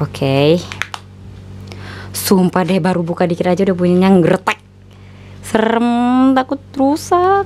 Oke. Sumpah deh, baru buka dikit aja udah bunyinya ngretek. Serem, takut rusak.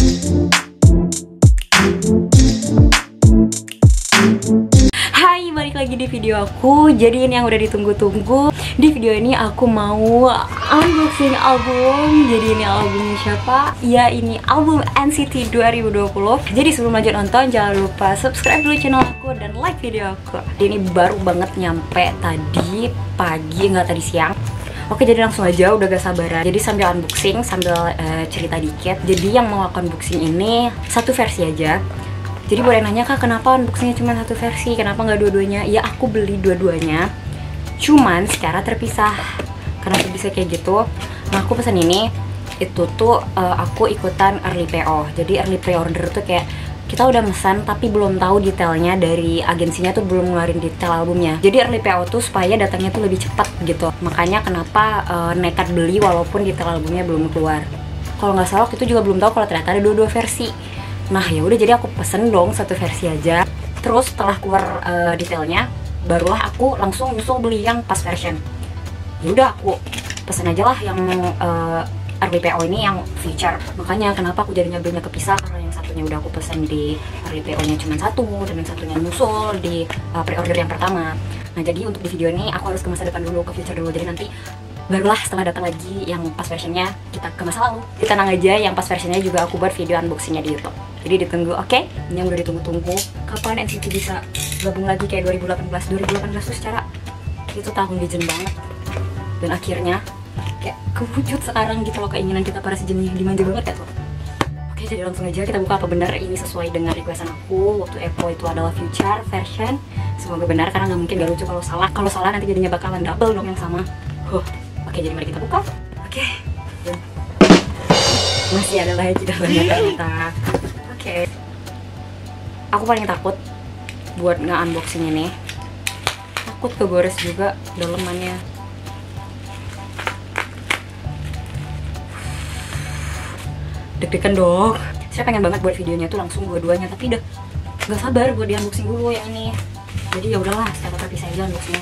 Hai, balik lagi di video aku. Jadi ini yang udah ditunggu-tunggu. Di video ini aku mau unboxing album. Jadi ini albumnya siapa? Ya, ini album NCT 2020. Jadi sebelum lanjut nonton, jangan lupa subscribe dulu channel aku dan like video aku. Ini baru banget nyampe tadi pagi, nggak tadi siang. Oke, jadi langsung aja, udah gak sabaran. Jadi sambil unboxing, sambil cerita dikit. Jadi yang mau aku unboxing ini satu versi aja. Jadi boleh nanya, Kak, kenapa unboxingnya cuma satu versi? Kenapa nggak dua-duanya? Ya, aku beli dua-duanya, cuman secara terpisah. Kenapa bisa kayak gitu? Nah, aku pesan ini, itu tuh aku ikutan early PO. Jadi early pre-order tuh kayak kita udah mesan tapi belum tahu detailnya, dari agensinya tuh belum ngeluarin detail albumnya. Jadi early PO tuh supaya datangnya tuh lebih cepat gitu. Makanya kenapa nekat beli walaupun detail albumnya belum keluar. Kalau nggak salah itu juga belum tahu kalau ternyata ada dua versi. Nah ya udah, jadi aku pesen dong satu versi aja. Terus setelah keluar detailnya, barulah aku langsung nyusul beli yang pas version. Ya udah, aku pesen aja lah yang early PO ini yang feature. Makanya kenapa aku jadi belinya kepisah, karena yang satunya udah aku pesen di early PO nya cuma satu, dan yang satunya nyusul di pre-order yang pertama. Nah jadi untuk di video ini aku harus ke masa depan dulu, ke future dulu. Jadi nanti barulah setelah datang lagi yang pas versionnya kita ke masa lalu. Kita tenang aja, yang pas versionnya juga aku buat video unboxingnya di YouTube. Jadi ditunggu, oke? Ini yang udah ditunggu-tunggu. Kapan NCT bisa gabung lagi kayak 2018? 2018 tuh secara itu tahun legend banget. Dan akhirnya kayak kewujud sekarang gitu loh, keinginan kita para sejenis, dimanja banget ya tuh. Oke, jadi langsung aja kita buka apa benar ini sesuai dengan requestan aku. Waktu EPO itu adalah future version. Semoga benar, karena nggak mungkin gak lucu kalau salah. Kalau salah nanti jadinya bakalan double dong yang sama. Oke, jadi mari kita buka. Oke. Masih ada lagi ternyata. Oke. Aku paling takut buat nge-unboxing ini. Takut kegores juga dalemannya. Deg-degan dong. Saya pengen banget buat videonya tuh langsung dua-duanya, tapi udah nggak sabar buat di unboxing dulu yang ini. Jadi ya udahlah, secara terpisah aja unboxingnya.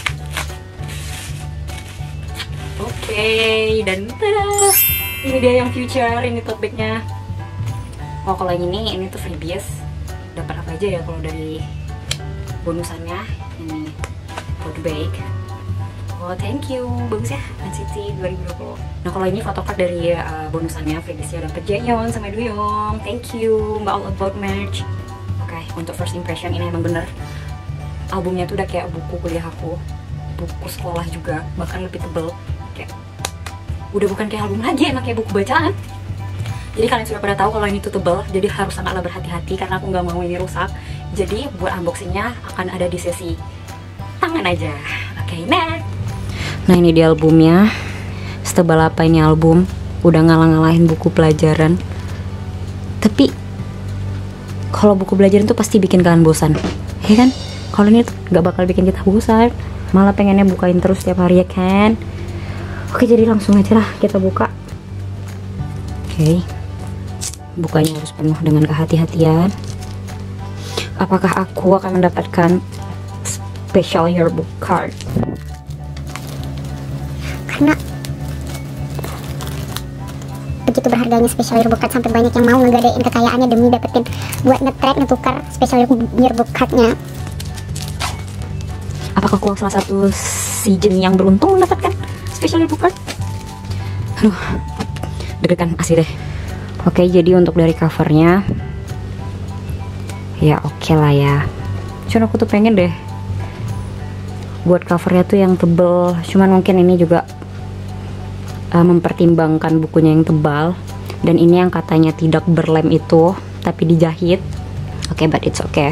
Oke, dan tada, ini dia yang future, ini tote bagnya. Oh, kalau yang ini tuh freebies. Dapat apa aja ya kalau dari bonusannya? Ini tote bag. Oh, thank you, bagus ya, NCT 2020. Nah, kalau ini photocard dari bonusannya, freebiesnya dapat Jaehyun sama Doyoung. Thank you, Mbak All About Merch. Oke, untuk first impression ini emang bener. Albumnya tuh udah kayak buku kuliah aku, buku sekolah juga, bahkan lebih tebel. Kayak udah bukan kayak album lagi, emang kayak buku bacaan. Jadi kalian sudah pada tahu kalau ini tuh tebel, jadi harus sangatlah berhati-hati karena aku nggak mau ini rusak. Jadi buat unboxingnya akan ada di sesi tangan aja. Oke, next. Nah, ini dia albumnya. Setebal apa ini album? Udah ngalah-ngalahin buku pelajaran. Tapi kalau buku pelajaran tuh pasti bikin kalian bosan, ya kan? Kalau ini tuh nggak bakal bikin kita bosan, malah pengennya bukain terus tiap hari, ya kan? Oke, jadi langsung aja lah kita buka. Oke, bukanya harus penuh dengan kehati-hatian. Apakah aku akan mendapatkan special yearbook card? Karena begitu berharganya special yearbook card, sampai banyak yang mau ngegadein kekayaannya demi dapetin buat nge-track, ngetukar special yearbook cardnya. Apakah aku salah satu season yang beruntung mendapatkan special yearbook card? Aduh, deg-degan asli deh. Oke, jadi untuk dari covernya ya oke lah ya. Cuman aku tuh pengen deh buat covernya tuh yang tebel. Cuman mungkin ini juga mempertimbangkan bukunya yang tebal, dan ini yang katanya tidak berlem itu tapi dijahit. Oke, but it's okay.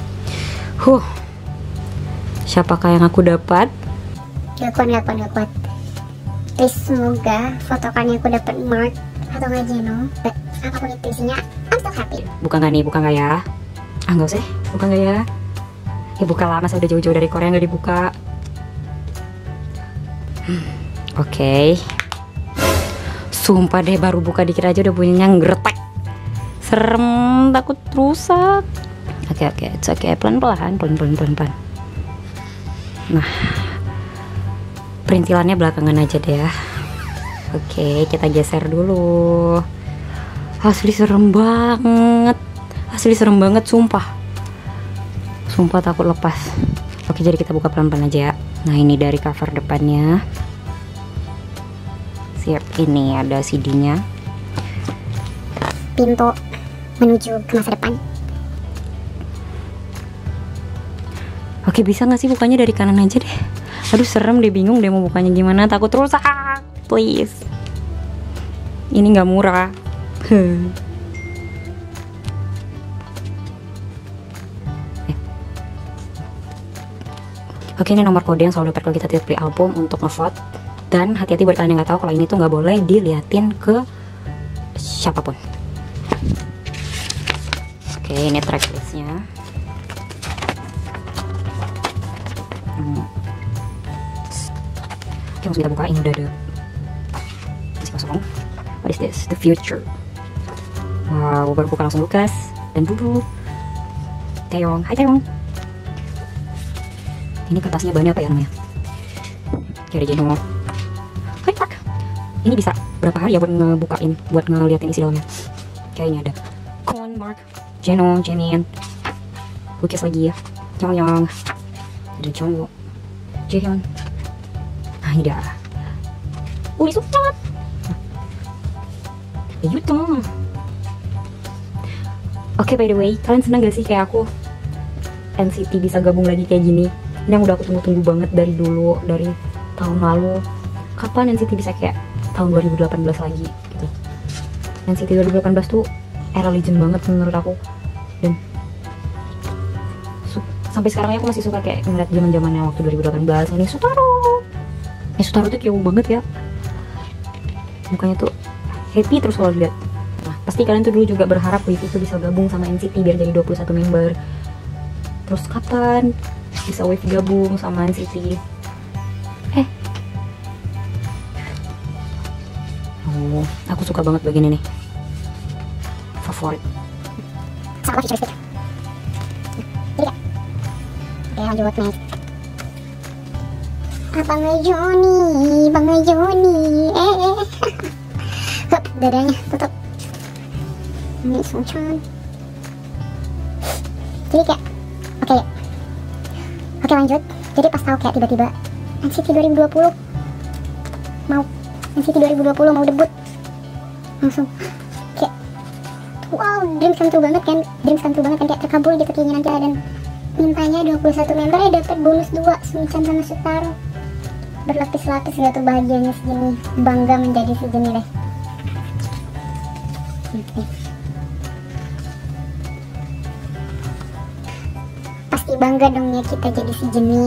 Siapakah yang aku dapat? Gak kuat. Please, semoga fotokannya aku dapat Mark atau nggak Jeno. Apapun itu isinya, I'm so happy. Bukan nggak nih? Bukan nggak ya? Nggak usah. Bukan nggak ya? Ya buka lah, masa udah jauh-jauh dari Korea nggak dibuka. Oke. Sumpah deh, baru buka dikit aja udah bunyinya ngretek. Serem, takut rusak. Oke, it's okay. Pelan-pelan. Nah, perintilannya belakangan aja deh ya. Oke, kita geser dulu. Asli serem banget. Asli serem banget, sumpah. Sumpah takut lepas. Oke, jadi kita buka pelan-pelan aja ya. Nah, ini dari cover depannya. Siap, ini ada CD-nya. Pintu menuju ke masa depan. Oke, bisa nggak sih bukanya dari kanan aja deh? Aduh, serem deh, bingung deh mau bukanya gimana. Takut rusak. Please. Ini nggak murah. Oke, ini nomor kode yang selalu dapat kalau kita tidak beli album untuk ngevote. Dan hati-hati buat kalian yang nggak tahu, kalau ini tuh nggak boleh diliatin ke siapapun. Oke, ini tracklistnya. Oke, langsung kita buka. Ini udah ada masih kosong. What is this? The Future. Wow, baru buka langsung Lukas dan Bubu. Taeyong, hai Taeyong. Ini kertasnya banyak apa ya namanya? Oke, ada Jeno. Hai Pak. Ini bisa berapa hari ya buat ngebukain, buat ngeliatin isi dalamnya. Kayaknya ada Kon, Mark, Jeno, Jimin, Lucas lagi ya, Yang, ada Jongwoo, Jaehyun. Nah, ini dah. Wih, suka. Yutong. Oke, by the way, kalian seneng gak sih kayak aku NCT bisa gabung lagi kayak gini? Ini yang udah aku tunggu-tunggu banget dari dulu, dari tahun lalu. Kapan NCT bisa kayak tahun 2018 lagi gitu. NCT 2018 tuh era legend banget menurut aku. Dan sampai sekarang aku masih suka kayak ngeliat zaman-zamannya waktu 2018. Ini Sutaro. Sutaro tuh cute banget ya. Mukanya tuh happy terus kalau lihat. Nah, pasti kalian tuh dulu juga berharap WIVI tuh bisa gabung sama NCT biar jadi 21 member. Terus kapan bisa WIVI gabung sama NCT? Oh, aku suka banget bagian ini. Favorit. Sama futuristik. Jadi kak. Oke, lanjut next. Bang Joni, Bang Joni. Hup, dadanya tutup. Ini Songchan. Jadi kayak, oke lanjut. Jadi pas tahu kayak tiba-tiba NCT 2020 mau debut, langsung kayak wow, dreams come true banget kan, kayak terkabul gitu keinginan kita. Dan mintanya 21 member dapat bonus 2, Sungchan sama Sutaro. Berlapis-lapis gak tuh bahagianya segini, bangga menjadi segini deh. Pasti bangga dong ya kita jadi si Jenny.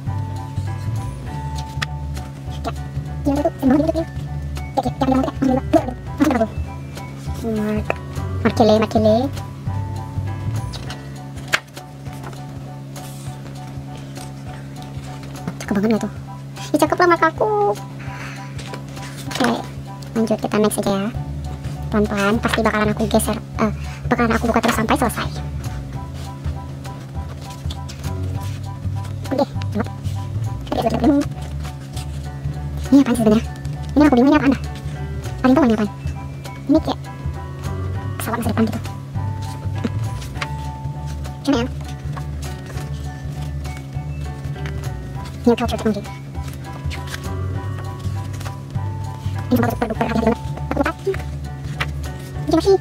Markele. Cakep banget gak tuh? Ih, cakep lah mark aku. Oke, lanjut kita next aja ya. Pelan-pelan, pasti bakalan aku geser, bakalan aku buka terus sampai selesai. Oke, ini apaan sih sebenarnya? Ini aku bingung, ini apa anda? Paling tahu ini apaan? Ini kayak pesawat masa depan gitu. Cuma ya, new culture technology. Ini bakal super duper harga banget. Aku lupa. Ini masih.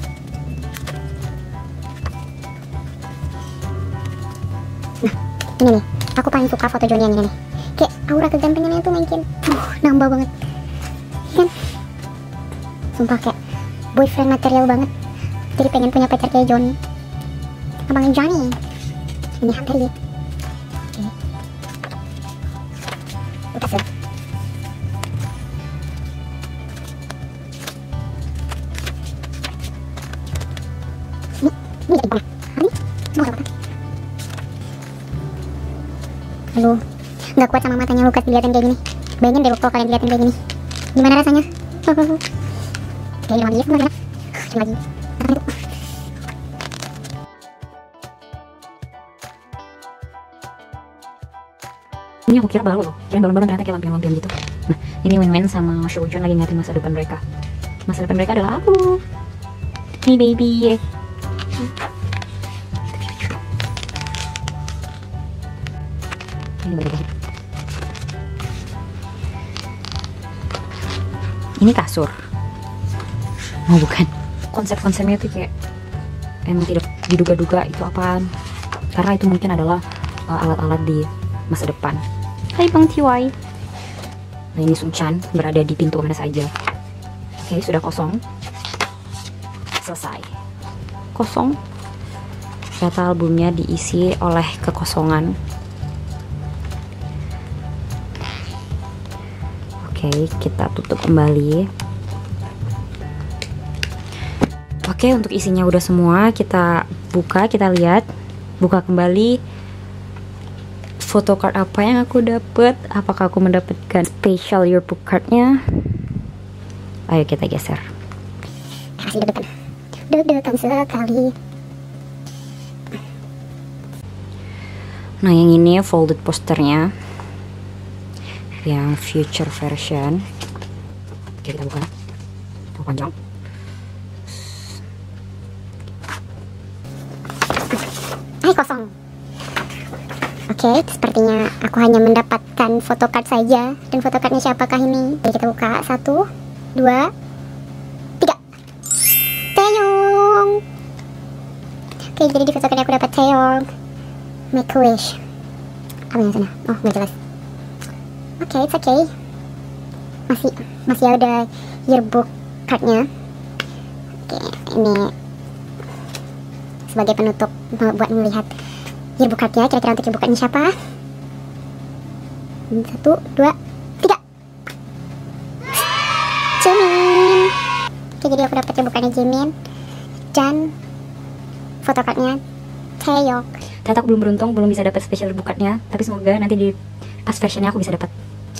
Nah, ini nih, aku paling suka foto Johnny yang ini nih. Kayak aura kegantengannya tuh makin nambah banget kan, sumpah kayak boyfriend material banget. Jadi pengen punya pacar kayak Johnny, abang Johnny ini hampir ya. Udah sih. Ini jadi banget. Ini semua apa? Aduh, nggak kuat sama matanya Lukas dilihatin kayak gini. Bayangin deh kalau kalian dilihatin kayak gini, gimana rasanya? Kayak lagi, lagi. Ini aku kira baru loh, kira balon-balon ternyata kayak lampion-lampion gitu. Nah, ini Wen sama Shoujun lagi ngatin masa depan mereka. Masa depan mereka adalah aku. Hey baby. Ini bagus. Ini kasur. Oh bukan. Konsep-konsepnya tuh kayak emang tidak diduga-duga itu apaan. Karena itu mungkin adalah alat-alat di masa depan. Hai Bang Tiwai. Nah ini Sunchan berada di pintu mana saja. Oke, sudah kosong. Selesai. Kosong. Ternyata albumnya diisi oleh kekosongan. Oke, kita tutup kembali. Oke, untuk isinya udah semua, kita buka, kita lihat. Buka kembali. Photocard apa yang aku dapat? Apakah aku mendapatkan special yearbook cardnya? Ayo kita geser. Kasih deg-degan sekali. Nah yang ini folded posternya, yang future version. Oke kita buka. Oh, panjang. Kosong. Oke, sepertinya aku hanya mendapatkan photocard saja. Dan photocardnya siapakah ini? Jadi kita buka. 1, 2, 3. Taeyong. Oke, jadi di photocardnya aku dapat Taeyong. Make a wish. Apa yang sana? Oh, nggak jelas. Oke, it's okay. Masih ada yearbook cardnya. Oke, ini sebagai penutup buat melihat yearbook cardnya. Kira-kira untuk yearbook cardnya siapa? 1, 2, 3. Jimin. Oke, jadi aku dapat yearbook cardnya Jimin dan photocardnya Taeyong. Ternyata aku belum beruntung, belum bisa dapat special yearbook cardnya. Tapi semoga nanti di pas versionnya aku bisa dapat.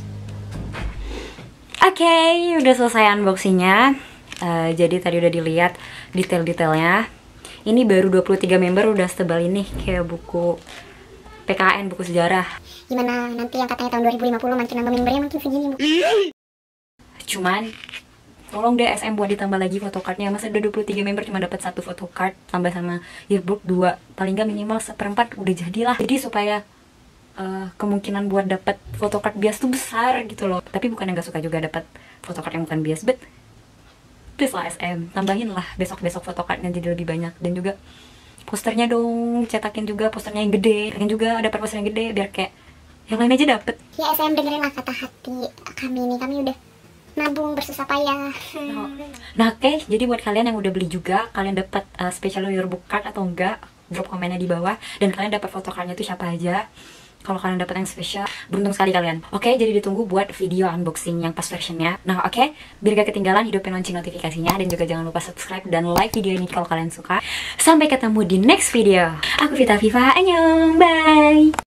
Oke, udah selesai unboxingnya. Jadi tadi udah dilihat detail-detailnya. Ini baru 23 member udah setebal ini, kayak buku PKN, buku sejarah. Gimana nanti yang katanya tahun 2050 makin nambah membernya makin segini, Bu? Cuman tolong deh SM buat ditambah lagi photocardnya. Masa udah 23 member cuma dapat 1 photocard tambah sama yearbook 2, paling nggak minimal 1/4 udah jadilah. Jadi supaya kemungkinan buat dapat photocard bias tuh besar gitu loh. Tapi bukan yang gak suka juga dapat photocard yang bukan bias, but please lah SM, tambahin lah besok-besok photocardnya jadi lebih banyak. Dan juga posternya dong, cetakin juga posternya yang gede. Cetakin juga dapat poster yang gede biar kayak yang lain aja dapet. Ya SM, dengerin lah kata hati kami ini. Kami udah nabung bersusah payah. Nah oke, jadi buat kalian yang udah beli juga, kalian dapat special yearbook card atau enggak, drop komennya di bawah. Dan kalian dapat photocardnya itu siapa aja. Kalau kalian dapat yang spesial, beruntung sekali kalian. Oke, jadi ditunggu buat video unboxing yang pas versionnya. Nah oke, biar gak ketinggalan, hidupin lonceng notifikasinya. Dan juga jangan lupa subscribe dan like video ini kalau kalian suka. Sampai ketemu di next video. Aku Vita Viva, annyeong, bye.